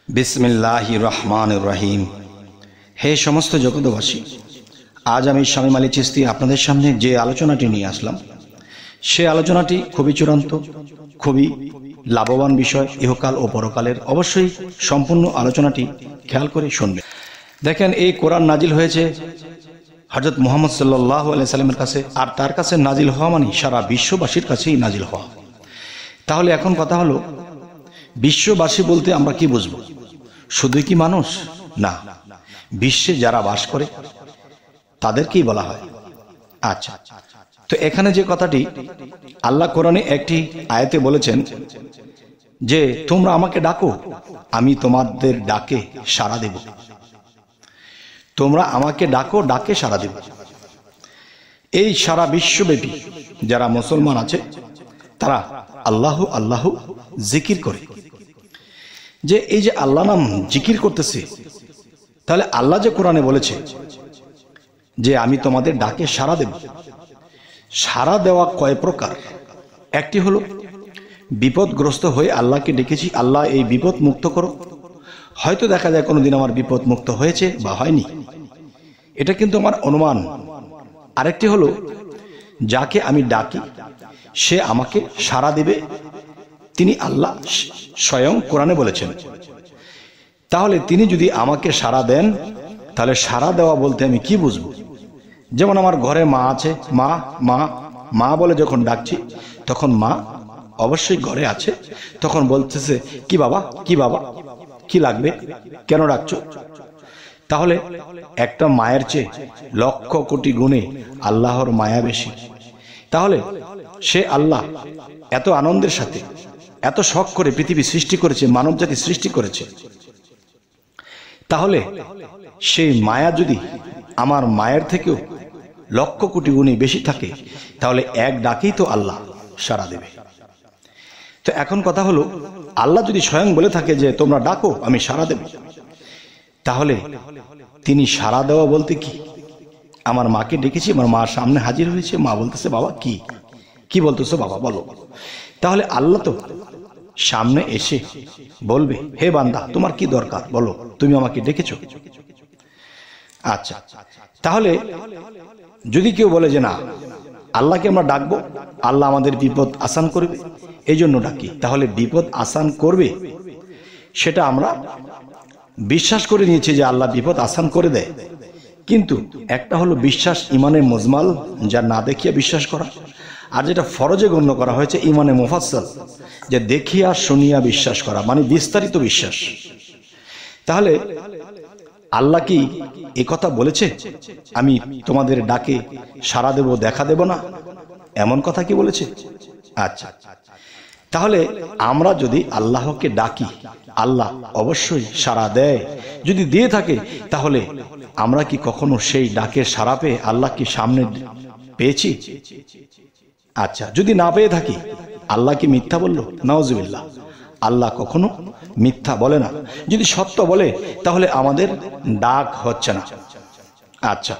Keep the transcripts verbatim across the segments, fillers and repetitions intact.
बिस्मिल्लाहिर रहमानिर रहीम। हे समस्त जगतबासी, आज आमी शामीम आলী চিশতি আপনাদের সামনে যে আলোচনাটি নিয়ে আসলাম সে আলোচনাটি খুবই চূড়ান্ত, খুবই লাভবান বিষয় ইহকাল ও পরকালের। অবশ্যই সম্পূর্ণ আলোচনাটি খেয়াল করে শুনবেন। দেখেন, এই কোরআন নাজিল হয়েছে হযরত মুহাম্মদ সাল্লাল্লাহু আলাইহি সাল্লামের কাছে, আর তার কাছে নাজিল হওয়া মানে সারা বিশ্ববাসীর কাছেই নাজিল হওয়া। তাহলে এখন কথা হলো, বিশ্ববাসী বলতে আমরা কি বুঝবো? শুধু কি মানুষ? না, বিশ্বে যারা বাস করে তাদেরকেই বলা হয়। আচ্ছা, তো এখানে যে কথাটি আল্লাহ কোরআনে একটি আয়াতে বলেছেন যে তোমরা আমাকে ডাকো, আমি তোমাদের ডাকে সাড়া দেব। তোমরা আমাকে ডাকো, ডাকে সাড়া দেব। এই সারা বিশ্বব্যাপী যারা মুসলমান আছে তারা আল্লাহ আল্লাহ জিকির করে। যে এই যে আল্লাহ নাম জিকির করতেছে, তাহলে আল্লাহ যে কোরআনে বলেছে যে আমি তোমাদের ডাকে সাড়া দেব, সাড়া দেওয়া কয় প্রকার? একটি হলো বিপদগ্রস্ত হয়ে আল্লাহকে ডেকেছি, আল্লাহ এই বিপদ মুক্ত করো। হয়তো দেখা যায় কোনোদিন আমার বিপদ মুক্ত হয়েছে বা হয়নি, এটা কিন্তু আমার অনুমান। আরেকটি হলো যাকে আমি ডাকি সে আমাকে সাড়া দেবে, তিনি আল্লাহ স্বয়ং কোরআনে বলেছেন। তাহলে তিনি যদি আমাকে সাড়া দেন, তাহলে সাড়া দেওয়া বলতে আমি কি বুঝবো? যেমন আমার ঘরে মা আছে, মা মা মা বলে যখন ডাকছি, তখন মা অবশ্যই ঘরে আছে, তখন বলতেছে কি বাবা, কি বাবা, কি লাগবে, কেন ডাকছো? তাহলে একটা মায়ের চেয়ে লক্ষ কোটি গুণে আল্লাহর মায়া বেশি। তাহলে সে আল্লাহ এত আনন্দের সাথে এত শখ করে পৃথিবী সৃষ্টি করেছে, মানব জাতি সৃষ্টি করেছে। তাহলে সেই মায়া যদি আমার মায়ের থেকেও লক্ষ কোটি গুণে বেশি থাকে, তাহলে এক ডাকেই তো আল্লাহ সাড়া দেবে। তো এখন কথা হলো, আল্লাহ যদি স্বয়ং বলে থাকে যে তোমরা ডাকো আমি সাড়া দেব, তাহলে তিনি সাড়া দেওয়া বলতে কি? আমার মাকে ডেকেছি, আমার মার সামনে হাজির হয়েছে, মা বলতেছে বাবা কি কি বলতেছো বাবা বলো। তাহলে আল্লাহ তো সামনে এসে বলবে হে বান্দা তোমার কি দরকার বলো, তুমি আমাকে ডেকেছো। আচ্ছা, তাহলে যদি কেউ বলে যে না আল্লাহকে আমরা ডাকবো, আল্লাহ আমাদের বিপদ আসান করবে এই জন্য ডাকি, তাহলে বিপদ আসান করবে সেটা আমরা বিশ্বাস করে নিয়েছি যে আল্লাহ বিপদ আসান করে দেয়। কিন্তু একটা হলো বিশ্বাস ইমানে মুজমাল, যা না দেখিয়া বিশ্বাস করা, আর যেটা ফরজে গণ্য করা হয়েছে ইমানে মুফাসসাল, যে দেখিয়া শুনিয়া বিশ্বাস করা, মানে বিস্তারিত বিশ্বাস। তাহলে আল্লাহ কি এই কথা বলেছে আমি তোমাদের ডাকে সাড়া দেব, দেখা দেব না? এমন কথা কি বলেছে? আচ্ছা, তাহলে আমরা যদি আল্লাহকে ডাকি, আল্লাহ অবশ্যই সাড়া দেয়। যদি দিয়ে থাকে, তাহলে আমরা কি কখনো সেই ডাকের সাড়া পেয়ে আল্লাহ কি সামনে পেয়েছি? আচ্ছা, যদি না পেয়ে থাকি, আল্লাহ কি মিথ্যা বলল? নাউজুবিল্লাহ, আল্লাহ কখনো মিথ্যা বলে না। যদি সত্য বলে, তাহলে আমাদের ডাক হচ্ছে না। আচ্ছা,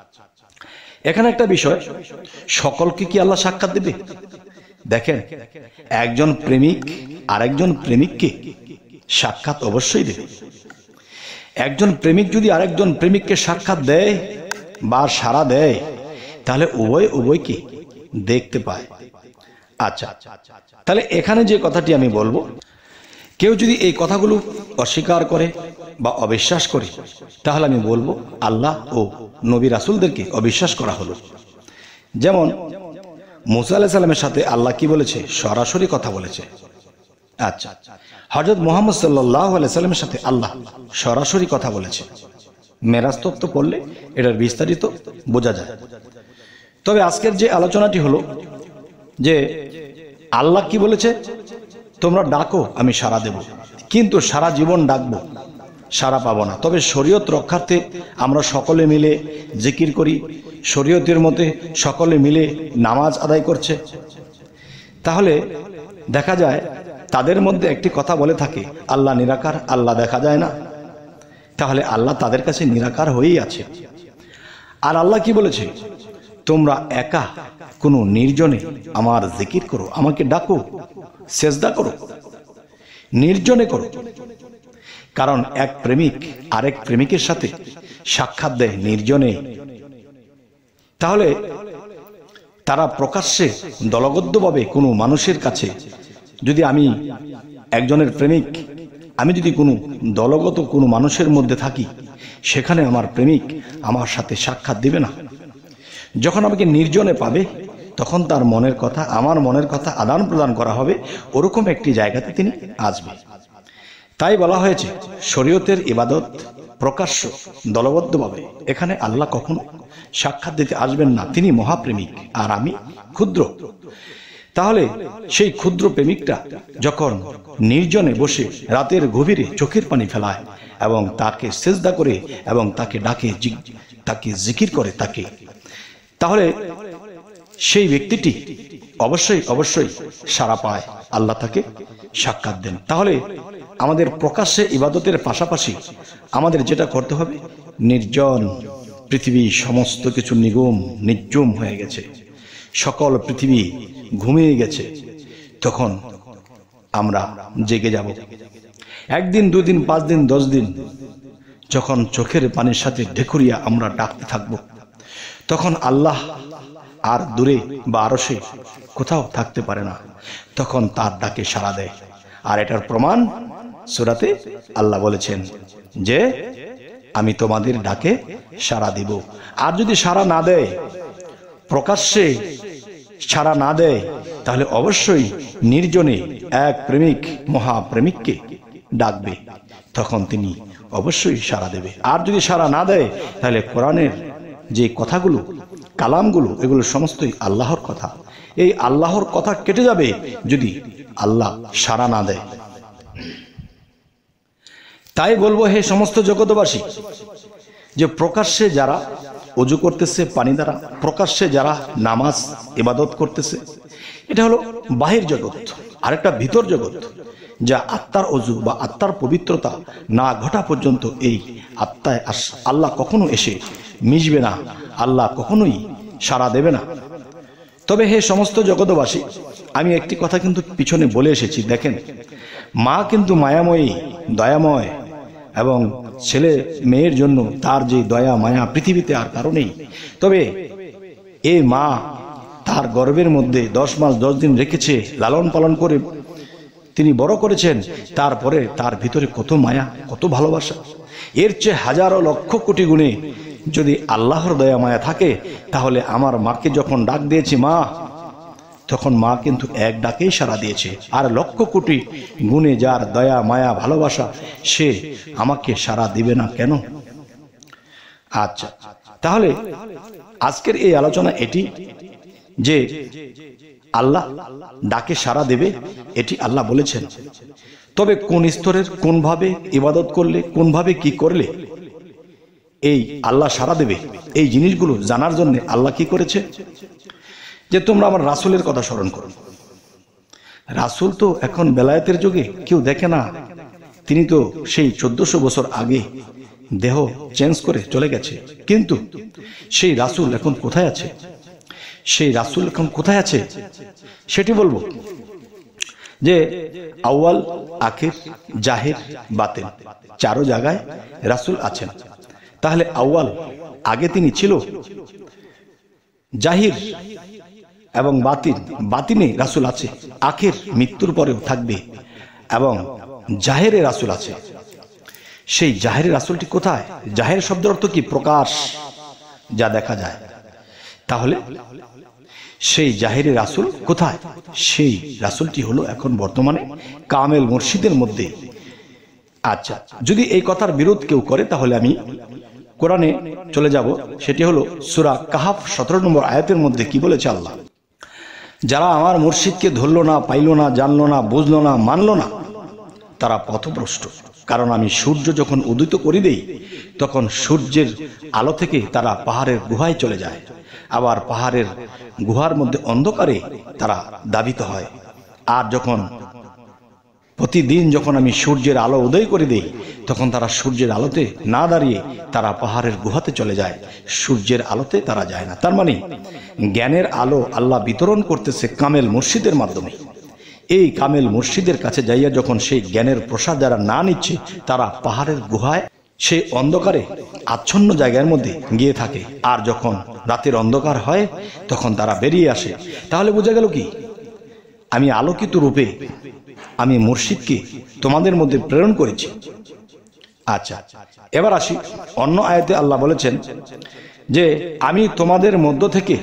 এখানে একটা বিষয়, সকলকে কি আল্লাহ সাক্ষাৎ দেবে? দেখেন, একজন প্রেমিক আরেকজন প্রেমিককে সাক্ষাৎ অবশ্যই দেবে। একজন প্রেমিক যদি আরেকজন প্রেমিককে সাক্ষাৎ দেয় বা সাড়া দেয়, তাহলে উভয় উভয়কে দেখতে পায়। আচ্ছা, তাহলে এখানে যে কথাটি আমি বলবো, কেউ যদি এই কথাগুলো অস্বীকার করে বা অবিশ্বাস করে, তাহলে আমি বলবো আল্লাহ ও নবী রাসূলদেরকে অবিশ্বাস করা হলো। যেমন মুসা আলাইহিস সালামের সাথে আল্লাহ কি বলেছে? সরাসরি কথা বলেছে। আচ্ছা, হযরত মুহাম্মদ সাল্লাল্লাহু আলাইহি সাল্লামের সাথে আল্লাহ সরাসরি কথা বলেছে। মেরাজ তত্ত্ব পড়লে এটার বিস্তারিত বোঝা যায়। তবে আজকের যে আলোচনাটি হলো যে আল্লাহ কি বলেছে? তোমরা ডাকো আমি সাড়া দেব, কিন্তু সারা জীবন ডাকবো, সাড়া পাবো না। তবে শরীয়ত রক্ষার্থে আমরা সকলে মিলে জিকির করি, শরীয়তের মতে সকলে মিলে নামাজ আদায় করছে। তাহলে দেখা যায় তাদের মধ্যে একটি কথা বলে থাকে আল্লাহ নিরাকার, আল্লাহ দেখা যায় না। তাহলে আল্লাহ তাদের কাছে নিরাকার হয়েই আছে। আর আল্লাহ কি বলেছে? তোমরা একা কোনো নির্জনে আমার জিকির করো, আমাকে ডাকো, সেজদা করো, নির্জনে করো। কারণ এক প্রেমিক আরেক প্রেমিকের সাথে সাক্ষাৎ দেয় নির্জনে, তাহলে তারা প্রকাশ্যে দলবদ্ধভাবে কোনো মানুষের কাছে, যদি আমি একজনের প্রেমিক, আমি যদি কোনো দলগত কোনো মানুষের মধ্যে থাকি, সেখানে আমার প্রেমিক আমার সাথে সাক্ষাৎ দিবে না। যখন আমাকে নির্জনে পাবে তখন তার মনের কথা আমার মনের কথা আদান প্রদান করা হবে, ওরকম একটি জায়গাতে তিনি আসবে। তাই বলা হয়েছে শরীয়তের ইবাদত প্রকাশ্য দলবদ্ধভাবে, এখানে আল্লাহ কখনো সাক্ষাৎ দিতে আসবেন না, তিনি মহাপ্রেমিক আর আমি ক্ষুদ্র। তাহলে সেই ক্ষুদ্র প্রেমিকটা যখন নির্জনে বসে রাতের গভীরে চোখের পানি ফেলায় এবং তাকে সেজদা করে এবং তাকে ডাকে, তাকে জিকির করে তাকে, তাহলে সেই ব্যক্তিটি অবশ্যই অবশ্যই সাড়া পায়, আল্লাহ তাকে সাক্ষাৎ দেন। তাহলে আমাদের প্রকাশ্যে ইবাদতের পাশাপাশি আমাদের যেটা করতে হবে, নির্জন পৃথিবী সমস্ত কিছু নিগম নির্জুম হয়ে গেছে, সকল পৃথিবী ঘুমিয়ে গেছে, তখন আমরা জেগে যাব। একদিন দুদিন পাঁচ দিন দশ দিন যখন চোখের পানির সাথে ঢেকুরিয়া আমরা ডাকতে থাকব, তখন আল্লাহ আর দূরে বা আরশে কোথাও থাকতে পারে না, তখন তার ডাকে সাড়া দেয়। আর এটার প্রমাণ সূরাতে আল্লাহ বলেছেন যে আমি তোমাদের ডাকে সাড়া দিব। আর যদি সাড়া না দেয়, প্রকাশ্যে সাড়া না দেয়, তাহলে অবশ্যই নির্জনে এক প্রেমিক মহাপ্রেমিককে ডাকবে, তখন তিনি অবশ্যই সাড়া দেবে। আর যদি সাড়া না দেয়, তাহলে কোরআনের যে কথাগুলো কালামগুলো এগুলো সমস্তই আল্লাহর কথা, এই আল্লাহর কথা কেটে যাবে যদি আল্লাহ সাড়া না দেয়। তাই বলবো হে সমস্ত জগৎবাসী, যে প্রকাশ্যে যারা ওযু করতেছে পানি দ্বারা, প্রকাশ্যে যারা নামাজ ইবাদত করতেছে, এটা হলো বাহির জগৎ। আরেকটা ভিতর জগৎ, যা আত্মার ওযু বা আত্মার পবিত্রতা না ঘটা পর্যন্ত এই আত্মায় আল্লাহ কখনো এসে মিশবে না, আল্লাহ কখনোই সাড়া দেবে না। তবে হে সমস্ত জগৎবাসী, আমি একটি কথা কিন্তু পিছনে বলে এসেছি, দেখেন মা কিন্তু মায়াময়ী, দয়াময়, এবং ছেলে মেয়ের জন্য তার যে দয়া মায়া পৃথিবীতে আর কারণেই। তবে এই মা তার গর্ভের মধ্যে দশ মাস দশ দিন রেখেছে, লালন পালন করে তিনি বড় করেছেন, তারপরে তার ভিতরে কত মায়া কত ভালোবাসা, এর চেয়ে হাজারো লক্ষ কোটি গুণে যদি আল্লাহর দয়া মায়া থাকে, তাহলে আমার মাকে যখন ডাক দিয়েছি মা, তখন মা কিন্তু এক ডাকেই সাড়া দিয়েছে। আর লক্ষ কোটি গুণে যার দয়া মায়া ভালোবাসা, সে আমাকে সাড়া দিবে না কেন? আচ্ছা, তাহলে আজকের এই আলোচনা এটি যে আল্লাহ ডাকে সাড়া দেবে, এটি আল্লাহ বলেছেন। তবে কোন স্তরের কোনভাবে ইবাদত করলে, কোনভাবে কি করলে এই আল্লাহ সাড়া দেবে, এই জিনিসগুলো জানার জন্য আল্লাহ কি করেছে, যে তোমরা আমার রাসূলের কথা স্মরণ করো। রাসূল তো এখন বেলায়েতের যুগে কেউ দেখে না, তিনি তো সেই চোদ্দশো বছর আগে দেহ চেঞ্জ করে চলে গেছে। কিন্তু সেই রাসূল এখন কোথায় আছে? সেই রাসূল এখন কোথায় আছে সেটি বলবো, যে আউয়াল, আখির, জাহির, বাতিন, চারো জায়গায় রাসূল আছেন। তাহলে আউয়াল আগে তিনি ছিল, জাহির এবং বাতিন, বাতিনে রাসূল আছে, আখির মৃত্যুর পরেও থাকবে, এবং জাহেরে রাসূল আছে। সেই জাহেরে রাসূলটি কোথায়? জাহের শব্দের অর্থ কি? প্রকাশ, যা দেখা যায়। তাহলে সেই জাহেরে রাসূল কোথায়? সেই রাসূলটি হলো এখন বর্তমানে কামেল মুর্শিদের মধ্যে। আচ্ছা, যদি এই কথার বিরোধ কেউ করে, তাহলে আমি কোরআনে চলে যাব, সেটি হলো সূরা কাহাফ সতেরো নম্বর আয়াতের মধ্যে কি বলেছে আল্লাহ, যারা আমার মুর্শিদকে ধরল না, পাইল না, জানলো না, বুঝলো না, মানলো না, তারা পথভ্রষ্ট। কারণ আমি সূর্য যখন উদিত করে দেই, তখন সূর্যের আলো থেকে তারা পাহাড়ের গুহায় চলে যায়, আবার পাহাড়ের গুহার মধ্যে অন্ধকারে তারা দাবিত হয়। আর যখন প্রতিদিন যখন আমি সূর্যের আলো উদয় করে দেই, তখন তারা সূর্যের আলোতে না দাঁড়িয়ে তারা পাহাড়ের গুহাতে চলে যায়, সূর্যের আলোতে তারা যায় না। তার মানে জ্ঞানের আলো আল্লাহ বিতরণ করতেছে কামেল মুর্শিদের মাধ্যমে। এই কামেল মুর্শিদের কাছে যাইয়া যখন সেই জ্ঞানের প্রসাদ যারা না নিচ্ছে, তারা পাহাড়ের গুহায় সেই অন্ধকারে আচ্ছন্ন জায়গার মধ্যে গিয়ে থাকে। আর যখন রাতের অন্ধকার হয় তখন তারা বেরিয়ে আসে। তাহলে বোঝা গেল কি, আমি আলোকিত রূপে আমি মুর্শিদকে তোমাদের মধ্যে প্রেরণ করেছি। আচ্ছা, এবার আসি অন্য আয়াতে আল্লাহ বলেছেন যে আমি তোমাদের মধ্য থেকে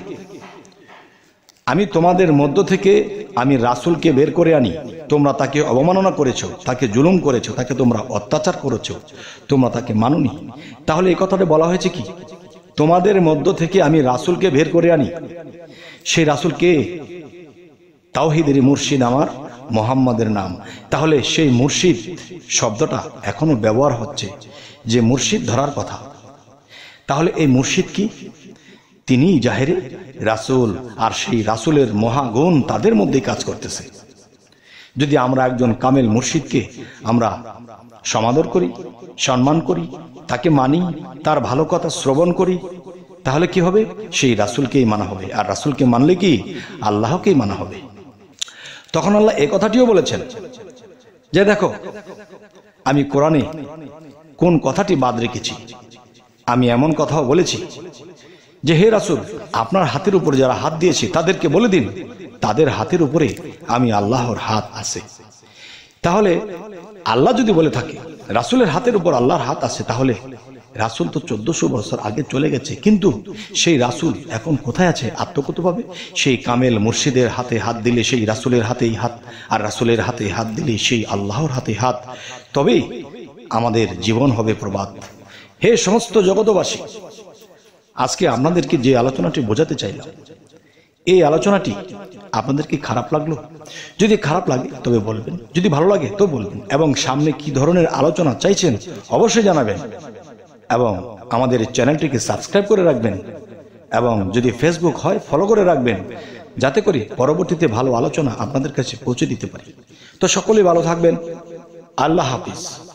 আমি তোমাদের মধ্য থেকে আমি রাসূলকে বের করে আনি, তোমরা তাকে অবমাননা করেছো, তাকে জুলুম করেছো, তাকে তোমরা অত্যাচার করেছো, তোমরা তাকে মানোনি। তাহলে এই কথাটা বলা হয়েছে কি, তোমাদের মধ্য থেকে আমি রাসূলকে বের করে আনি। সেই রাসূল কে? তাওহীদের মুর্শিদ আমার মুহাম্মাদের নাম। তাহলে সেই মুর্শিদ শব্দটা এখনো ব্যবহার হচ্ছে, যে মুর্শিদ ধরার কথা। তাহলে এই মুর্শিদ কি? তিনি জাহেরে রাসূল, আর সেই রাসূলের মহাগুণ তাদের মধ্যেই কাজ করতেছে। যদি আমরা একজন কামেল মুর্শিদকে আমরা সমাদর করি, সম্মান করি, তাকে মানি, তার ভালো কথা শ্রবণ করি, তাহলে কি হবে? সেই রাসূলকেই মানা হবে। আর রাসূলকে মানলে কি আল্লাহকেই মানা হবে। তখন আল্লাহ এই কথাটিও বলেছেন যে দেখো, আমি কোরআনে কোন কথাটি বাদ রেখেছি। আমি এমন কথাও বলেছি যে হে রাসূল, আপনার হাতের উপর যারা হাত দিয়েছে তাদেরকে বলে দিন তাদের হাতের উপরে আমি আল্লাহর হাত আছে। তাহলে আল্লাহ যদি বলে থাকে রাসূলের হাতের উপর আল্লাহর হাত আছে, তাহলে রাসূল তো চোদ্দশো বছর আগে চলে গেছে, কিন্তু সেই রাসূল এখন কোথায় আছে? আত্মকতভাবে সেই কামেল মুর্শিদের হাতে হাত দিলে সেই রাসূলের হাতেই হাত, আর রাসূলের হাতে হাত দিলে সেই আল্লাহর হাতে হাত। তবেই আমাদের জীবন হবে প্রবাদ। হে সমস্ত জগতবাসী, আজকে আপনাদেরকে যে আলোচনাটি বোঝাতে চাইলাম, এই আলোচনাটি আপনাদেরকে খারাপ লাগলো? যদি খারাপ লাগে তবে বলবেন, যদি ভালো লাগে তো বলবেন, এবং সামনে কি ধরনের আলোচনা চাইছেন অবশ্যই জানাবেন, এবং আমাদের চ্যানেলটিকে সাবস্ক্রাইব করে রাখবেন, এবং যদি ফেসবুক হয় ফলো করে রাখবেন, যাতে করে পরবর্তীতে ভালো আলোচনা আপনাদের কাছে পৌঁছে দিতে পারি। তো সকলেই ভালো থাকবেন। আল্লাহ হাফিজ।